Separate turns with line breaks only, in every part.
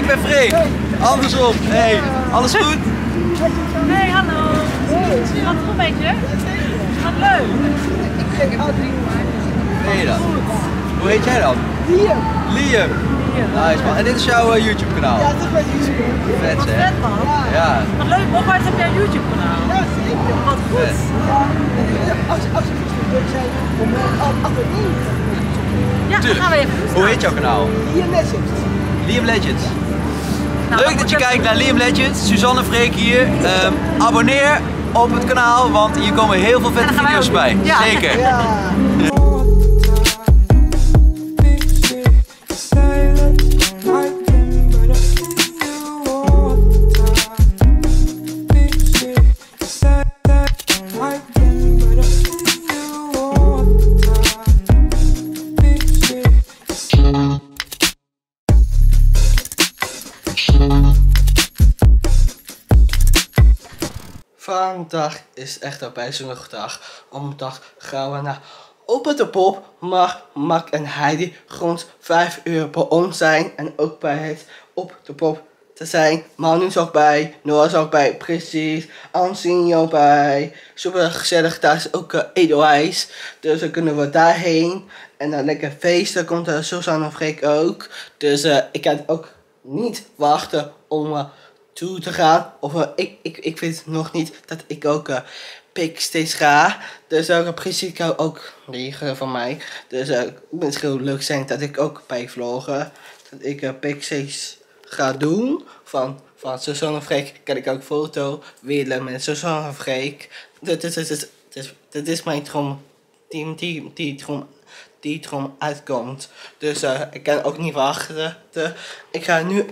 ben Freek. Andersom. Hey, alles goed?
Hey, hallo. Wat een beetje? Wat leuk.
Ben je dan? Hoe heet jij dan? Liam. Nice man. En dit is jouw YouTube kanaal?
Ja, het is mijn YouTube.
Vet
Wat
hè?
vet man.
Ja.
Wat leuk, Hogwarts heb jij een YouTube kanaal.
Ja, zeker.
Wat goed.
Vet.
Als je dus leuk zijn om abonneren.
Ja, dan gaan we even.
Hoe heet jouw kanaal?
Liam Legends.
Liam Legends.
Nou,
Leuk dat je kijkt naar Liam Legends. Suzanne Freek hier. Abonneer op het kanaal, want hier komen heel veel vette
Ja, dat gaan wij
video's
ook
bij.
doen. Ja.
Zeker.
Ja. Vandaag is echt een bijzondere dag. Omdag gaan we naar Op de Pop. Maar Mark en Heidi grond 5 uur per ons zijn. En ook bij het Op de Pop te zijn. Manu is ook bij, Noah is ook bij, precies. Ansinho bij. Super gezellig, daar is ook Edelwijs. Dus dan kunnen we daarheen. En dan lekker feesten, komt Suzanne en Freek ook. Dus ik kan ook niet wachten om toe te gaan. Of ik weet nog niet dat ik ook Picksteeds ga. Dus ook precies ook liggen van mij. Dus het moet heel leuk zijn dat ik ook bij vloggen. Dat ik Picksteeds ga doen. Van Suzanne en Freek kan ik ook foto willen met Suzanne en Freek. Dat is mijn droom. Die droom uitkomt. Dus ik kan ook niet wachten. Ik ga nu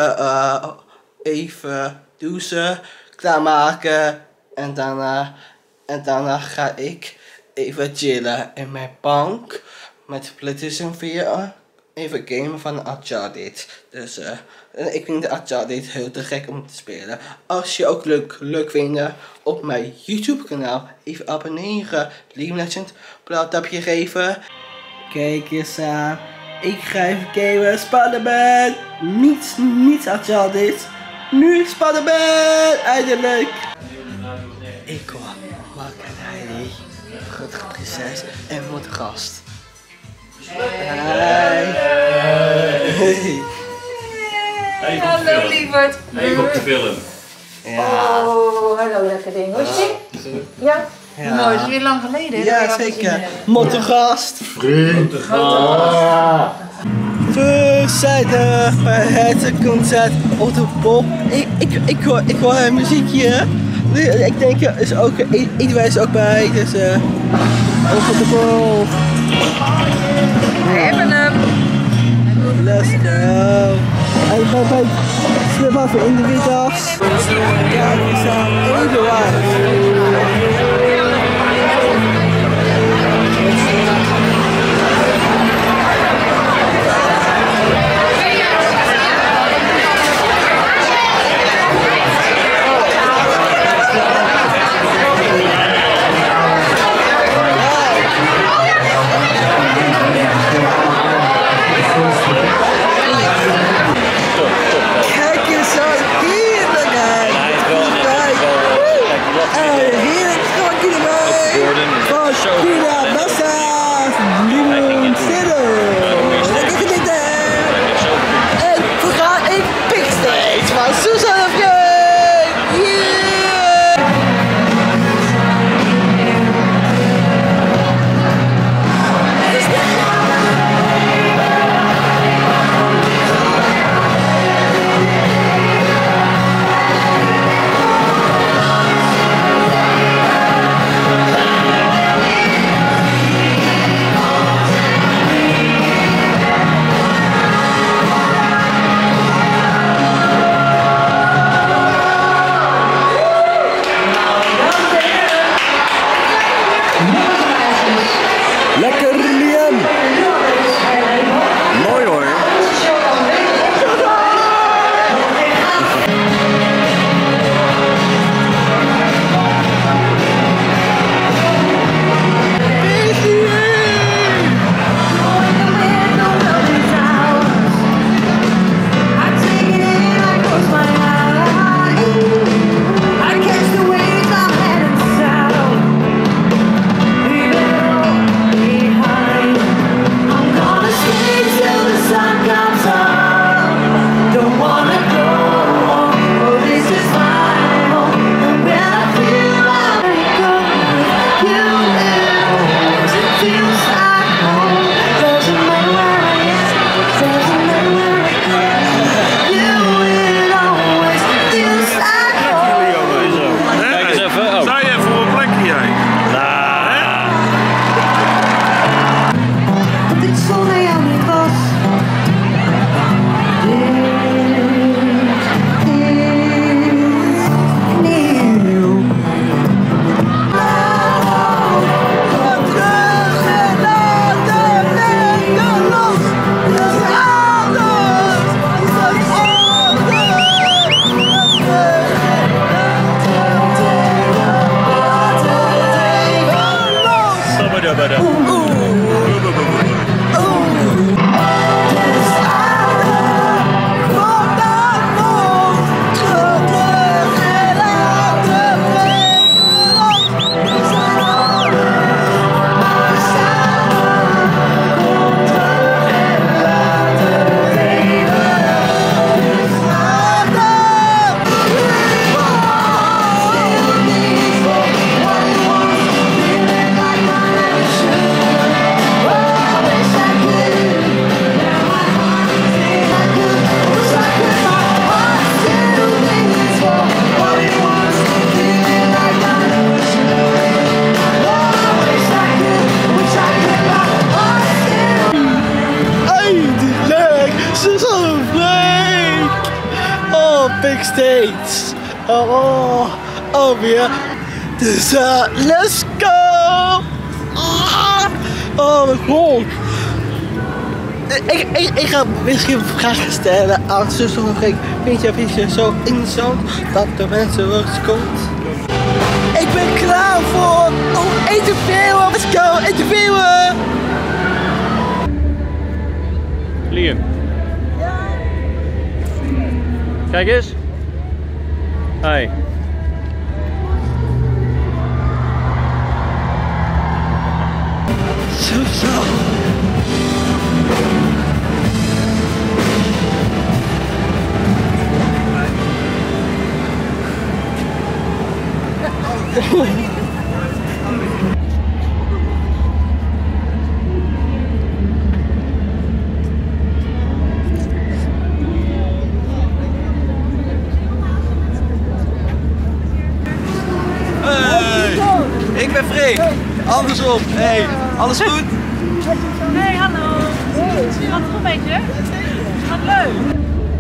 even douchen, klaarmaken en daarna ga ik even chillen in mijn bank met PlayStation 4. Even gamen van Uncharted. Dus ik vind de Uncharted heel te gek om te spelen. Als je ook leuk vindt op mijn YouTube kanaal, even abonneren. Liam Legend, blauw tapje geven. Kijk eens aan. Ik ga even gamen. Spider-Man. Niets Uncharted. Nu Spider-Man. Eindelijk. Ik hoor Mark en Heidi. Grote prinses en mijn gast. Hey.
Hallo lieverd.
Even op de film.
Ja.
Oh, hallo lekker ding. Hoe is het? Ja?
Ja.
Nou, is het weer lang geleden.
Ja, zeker. Mottegast. We zijn er bij het concert op de Pop. Ik hoor muziekje. Ik denk er is ook Edelwijs ook bij. Dus op de Pop.
We hebben hem.
Let's go. En bij Sliphaven in de Wittas. Kijk eens aan Edelwijs. backstage. Oh weer. Dus let's go! Oh mijn god! Ik ga misschien vragen stellen aan zuster of ik. Vind je zo interessant dat de mensen wel eens komt? Ik ben klaar voor interviewen! Let's go! Interviewen!
Liam. Kijk eens. Hi.
Zo.
Ik ben Freek. Andersom. Hey, alles goed?
Hey, hallo. Wat goed met je? Wat leuk.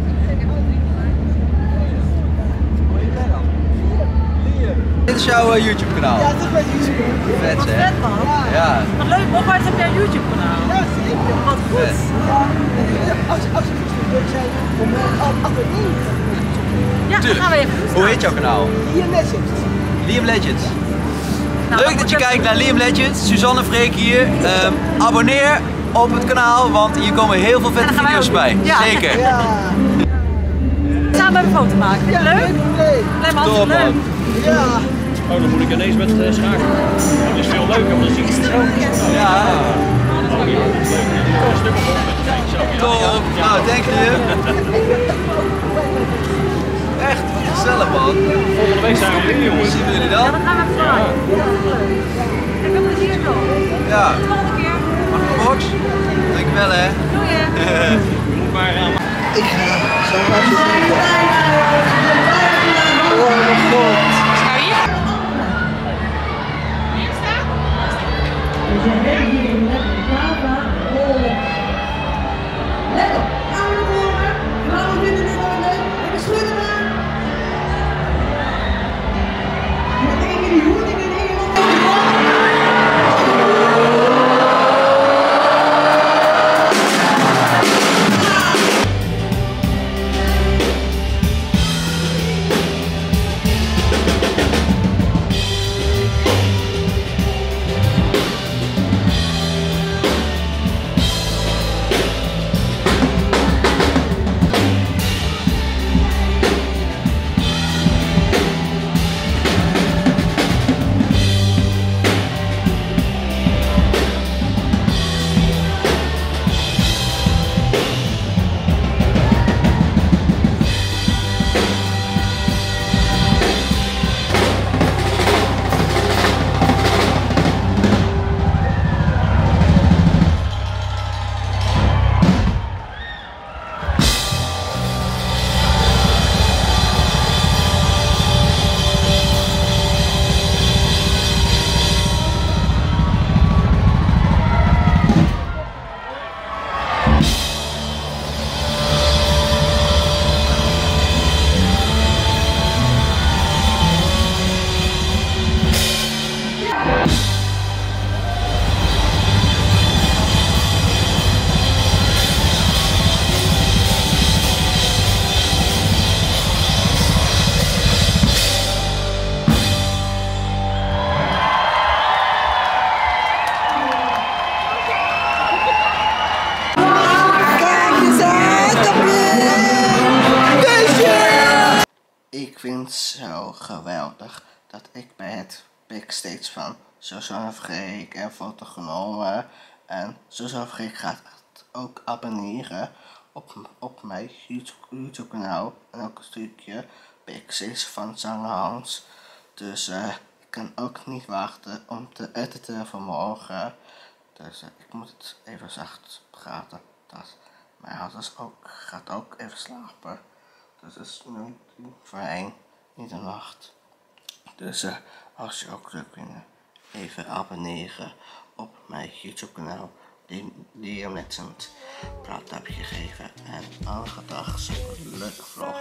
Dit is jouw YouTube kanaal.
Ja, dat is mijn YouTube.
Vet
Wat
hè?
vet man.
Ja.
Wat leuk, nogmaals heb jij een YouTube kanaal.
Ja, zeker.
Wat goed.
Als je leuk zijn om abonneren.
Ja, dan gaan we even doen.
Hoe heet jouw kanaal?
Liam Legends.
Liam Legends.
Nou,
Leuk dat je kijkt naar Liam Legends. Suzanne Freek hier. Abonneer op het kanaal, want hier komen heel veel vette
En dan gaan wij
video's
ook
bij.
doen. Ja.
Zeker.
Ja.
Samen een foto maken. Vind je het leuk?
Nee.
Nee, maar
Top,
leuk.
man.
Ja.
Oh, dan moet ik ineens met schakelen. Dat is veel leuker, want dan zie ik het zo.
Ja.
Oh, ja, dat is leuk. Een stuk of 100. Kijk, zo. Ja,
Top. Nou, dank je. Echt, wat gezellig man.
Volgende week zijn we opnieuw, jongens.
Zien we jullie
Ja,
dan?
dan gaan we even draaien. Ik heb het hier nog.
Ja.
Tot de volgende keer.
Mag ik een box? Dankjewel hè.
Doei hè.
Je moet maar
Ik ga zo naar je toe. Oh mijn god.
Zou je?
Ik vind het zo geweldig dat ik bij het backstage van Suzanne Freek en foto genomen. En Suzanne Freek gaat ook abonneren op mijn YouTube kanaal. En ook een stukje backstage van zanger Hans. Dus ik kan ook niet wachten om te editen vanmorgen. Dus ik moet het even zacht praten. Dat mijn hart gaat ook even slapen. Dus het is nu 1 in de nacht. Dus als je ook leuk vindt, even abonneren op mijn YouTube kanaal. Die Liam Legends. Praat heb je gegeven. En elke dag zo'n leuke vlog.